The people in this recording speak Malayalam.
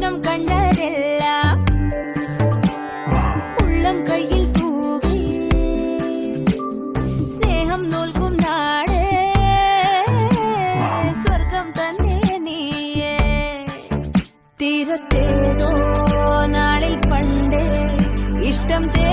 സ്വപ്നം കണ്ടതെല്ലാം ഉള്ളം കയ്യിൽ തൂകി സ്നേഹം നോൽക്കും നാടേ സ്വർഗം തന്നെ നീയേ തീരത്തേതോ നാളിൽ പണ്ടേ ഇഷ്ടം